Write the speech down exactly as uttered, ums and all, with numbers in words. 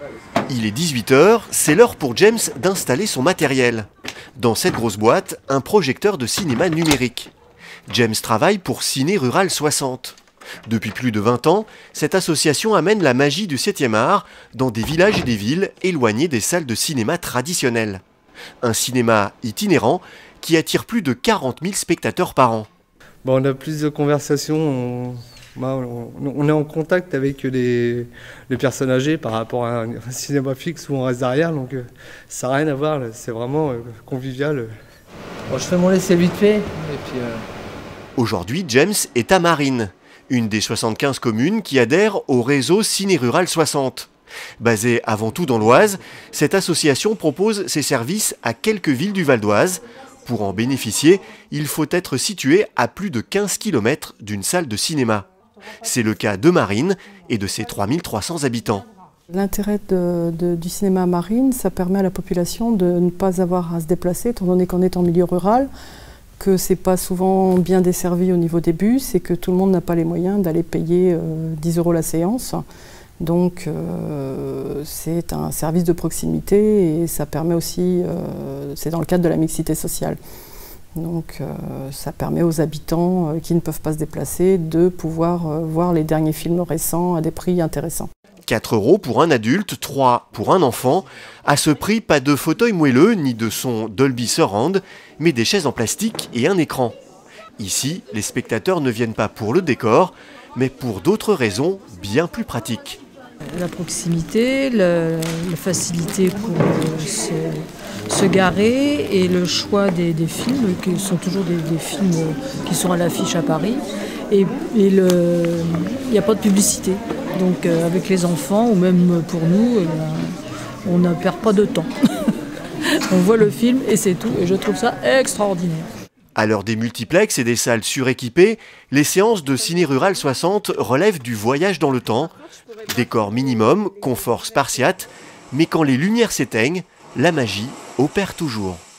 Il est dix-huit heures, c'est l'heure pour James d'installer son matériel. Dans cette grosse boîte, un projecteur de cinéma numérique. James travaille pour Ciné Rural soixante. Depuis plus de vingt ans, cette association amène la magie du septième art dans des villages et des villes éloignés des salles de cinéma traditionnelles. Un cinéma itinérant qui attire plus de quarante mille spectateurs par an. Bon, on a plus de conversations, on, on, on est en contact avec les, les personnes âgées par rapport à un, un cinéma fixe où on reste derrière, donc ça n'a rien à voir, c'est vraiment convivial. Bon, je fais mon laisser vite fait. Et puis, euh... Aujourd'hui, James est à Marines, une des soixante-quinze communes qui adhèrent au réseau Ciné Rural soixante. Basée avant tout dans l'Oise, cette association propose ses services à quelques villes du Val d'Oise. Pour en bénéficier, il faut être situé à plus de quinze kilomètres d'une salle de cinéma. C'est le cas de Marines et de ses trois mille trois cents habitants. L'intérêt de, de, du cinéma à Marines, ça permet à la population de ne pas avoir à se déplacer, étant donné qu'on est en milieu rural, que c'est pas souvent bien desservi au niveau des bus et que tout le monde n'a pas les moyens d'aller payer euh, dix euros la séance. Donc euh, c'est un service de proximité et ça permet aussi, euh, c'est dans le cadre de la mixité sociale. Donc euh, ça permet aux habitants euh, qui ne peuvent pas se déplacer de pouvoir euh, voir les derniers films récents à des prix intéressants. quatre euros pour un adulte, trois pour un enfant. À ce prix, pas de fauteuil moelleux ni de son Dolby Surround, mais des chaises en plastique et un écran. Ici, les spectateurs ne viennent pas pour le décor, mais pour d'autres raisons bien plus pratiques. La proximité, la, la facilité pour se, se garer et le choix des, des films, qui sont toujours des, des films qui sont à l'affiche à Paris. Et il n'y a pas de publicité. Donc euh, avec les enfants, ou même pour nous, euh, on ne perd pas de temps. On voit le film et c'est tout. Et je trouve ça extraordinaire. À l'heure des multiplexes et des salles suréquipées, les séances de Ciné Rural soixante relèvent du voyage dans le temps. Décor minimum, confort spartiate, mais quand les lumières s'éteignent, la magie opère toujours.